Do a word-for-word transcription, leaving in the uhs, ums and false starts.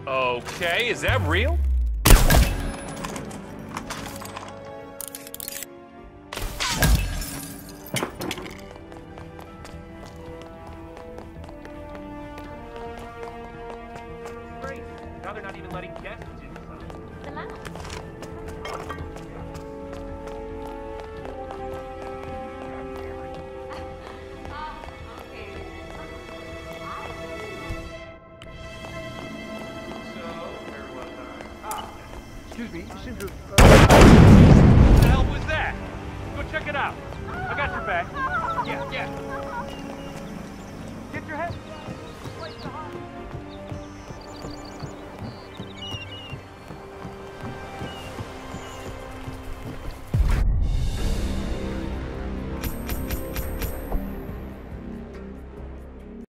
Okay, is that real? Great. Now they're not even letting guests inside. The lounge. Excuse me, you seem to... Uh... What the hell was that? Go check it out. I got your back. Yeah, yeah.